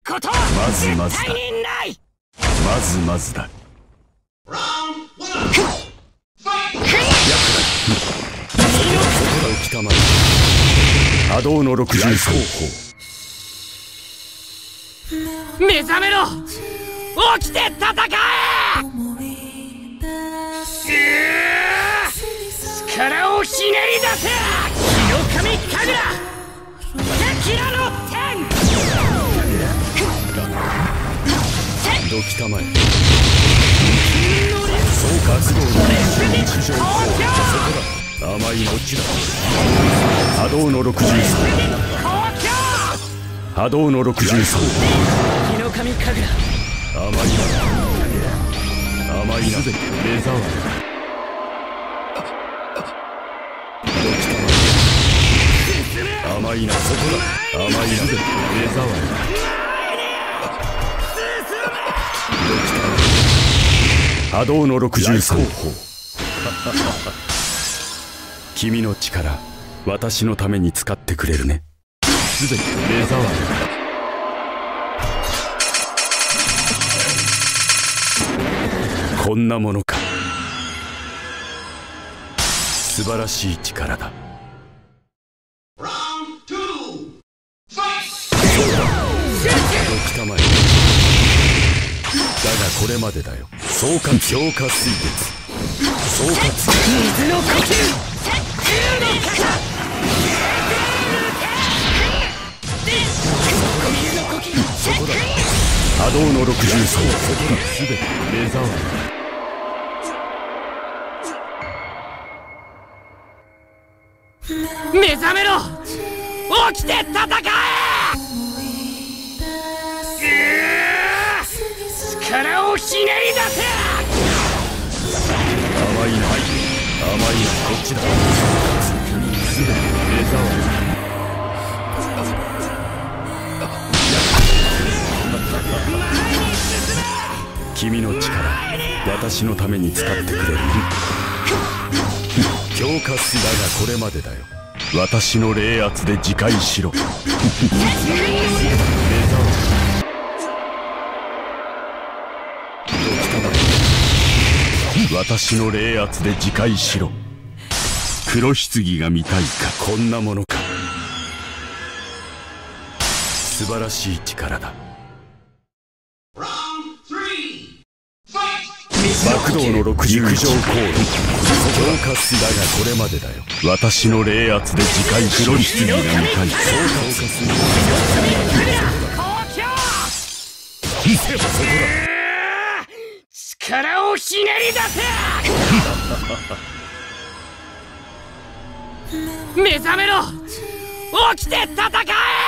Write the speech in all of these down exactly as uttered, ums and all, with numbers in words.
ことはまずまずだ。 絶対にない。 まずまずだ。起きたまえ。波動の六重奏法。 目覚めろ。起きて戦え。力をひねり出せ。日の神神楽敵らの天。 どきたまえ。そう活動の陸上法。そこだ。甘いのちだ。波動の六重奏。波動の六重奏。 日の神神楽。 甘いな。甘いな。すべて目障り。甘いな。そこだ。甘いな。すべて目障り。波動の六重奏法。君の力、私のために使ってくれるね。すべて目障り。こんなものか。素晴らしい力だ。たまえ。だがこれまでだよ。総括強化水月。総括水の呼吸。空の傘。水の呼吸。 そこだ。波動の六重奏。そこだ。すべて目障り。目覚めろ。起きて戦え。力をひねり出せ。 甘いな。甘いな。こっちだ。すべて目障り。君の力、私のために使ってくれる。強化すだがこれまでだよ。私の冷圧で自戒しろ。私の冷圧で自戒しろ。黒棺が見たいか。こんなものか。素晴らしい力だ。爆動の六重陸上航路。強化すだがこれまでだよ。私の冷圧で自戒しろ。黒棺が見たい。そうかする。 力をひねり出せ。目覚めろ。起きて戦え。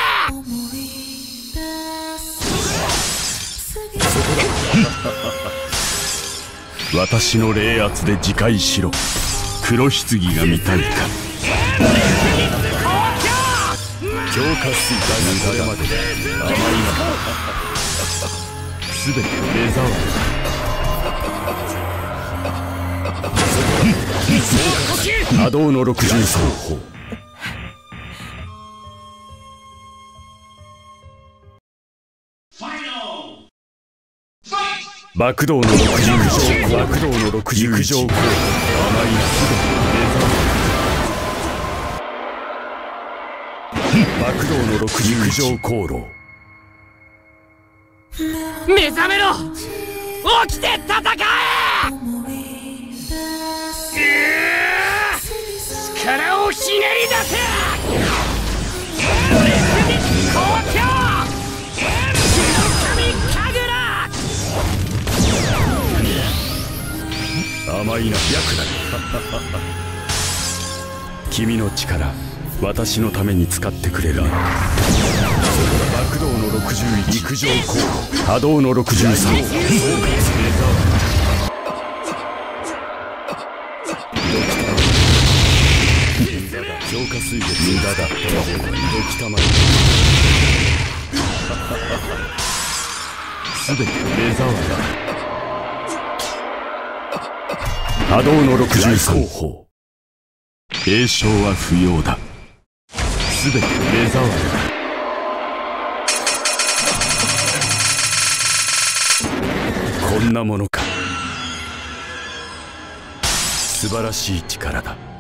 そこだ。私の冷圧で自戒しろ。黒棺が見たいか。強化水だがこれまで甘いな。すべて目障り。波動の六重奏法。爆動の六重陸上爆動の六重陸上甘いな。すべて爆動の六重陸上航路。 目覚めろ。起きて戦え。力をひねり出せ。 甘いな。役だ。君の力、私のために使ってくれるね。爆動の六十一陸上航路。波動の六十三。強化水月無駄だ。どきたまえ。すべて目障りだ。波動の六重奏法。詠唱は不要だ。すべて目障り。 んなものか。素晴らしい力だ。